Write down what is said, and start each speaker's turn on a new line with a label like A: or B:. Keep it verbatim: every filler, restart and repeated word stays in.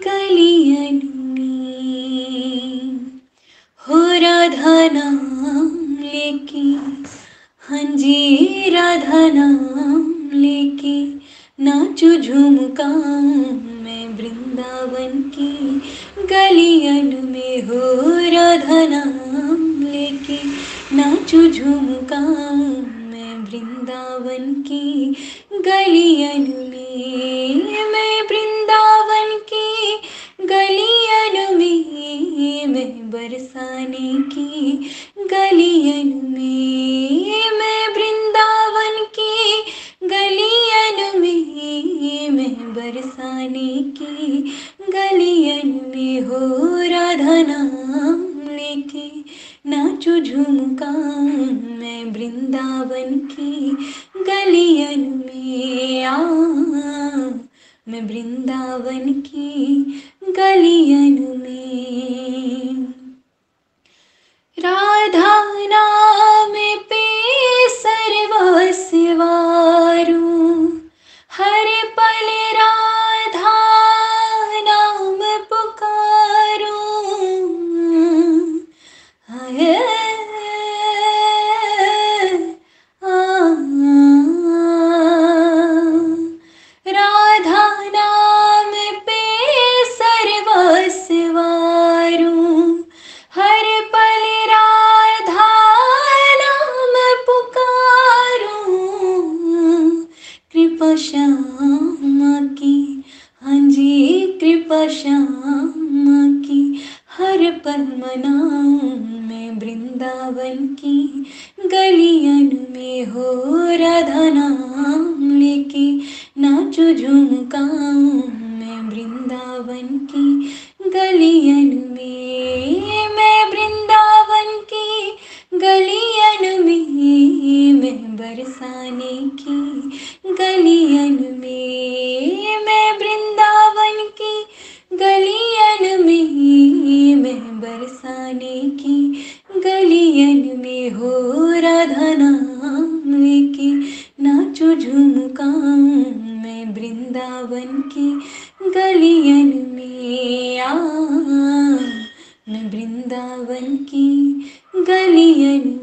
A: गलियन में हो राधा नाम लेके, हाँ जी राधा नाम लेके नाचू झुमका मैं वृंदावन की गलियन में। हो राधा नाम लेके नाचू झुमका मैं वृंदावन की गलियन में। मैं वृंदावन की गलियन में, मैं बरसाने की गलियन में। मैं वृंदावन की गलियन में, मैं बरसाने की गलियन में। हो राधा नाम लेके नाचू झुमका मैं वृंदावन की गलियन में। आ मैं वृंदावन की गलियन में। राधा नाम पे सर्वस्व वारूं, हर पल राधा नाम पुकारूं। हाय राधा नाम पे सर्वस्व वारूं, हर पल राधा नाम पुकारूं। कृपा श्यामा की, हाँ जी कृपा श्यामा की, हर पल मनाऊं मैं वृंदावन की गलियन में। हो राधा नाम लेके नाचू झुमकाऊं मैं वृंदावन की गलियन में। मैं वृंदावन की गलियन में, मैं बरसाने की गलियन में। मैं वृंदावन की गलियन में, मैं बरसाने की गलियन में। हो राधा नाम लेके नाचू झुमकाऊं मैं वृंदावन की गलियन में। आ मैं वृंदावन की गलियन